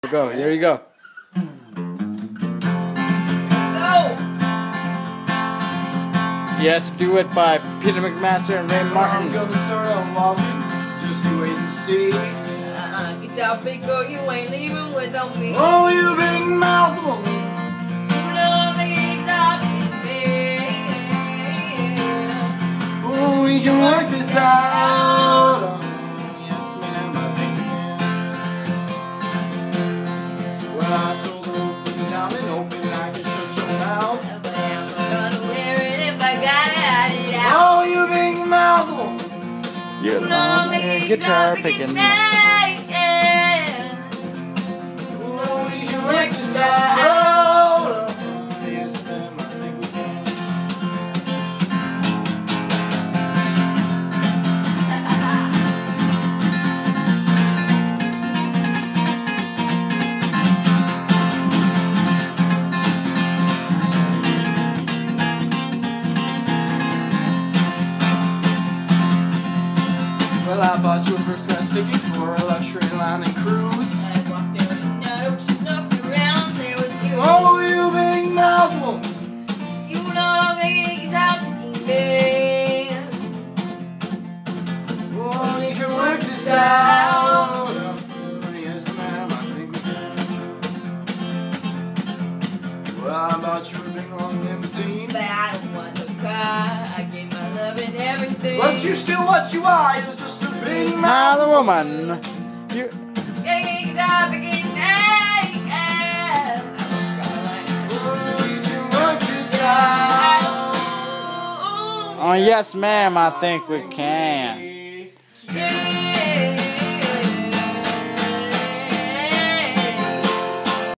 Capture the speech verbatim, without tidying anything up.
Go, there you go. Go! Yes, do it by Peter McMaster and Rayne Martin. I'm gonna start out walking, just you wait and see. Uh-uh, get out, big girl, you ain't leaving without me. Oh, you big mouth woman. You know me, stop me. Oh, we can work this out. Oh, yes, ma'am, I think we can. Well, I sold the open diamond, open, I can shut your mouth. But I'm gonna wear it if I gotta hide it out. Oh, you big mouth woman. You're You know me, guitar stop picking. me. Oh, we can work this out. Yes, ma'am, I think we can. Well, I bought you a first class ticket for a luxury line and cruise. I walked down the ocean, looked around, there was you. Oh, you big mouth woman. You know me, stop me. Oh, we can work this out. Yes, ma'am, I think we can. Well, I bought you a big long limousine. But I don't want no car, I gave my love and everything. But you still what you are, you're just a big Now mouth the woman. You. Hey, stop again. Hey, hey. Oh, we can work this out. Oh yes, ma'am. I think we can.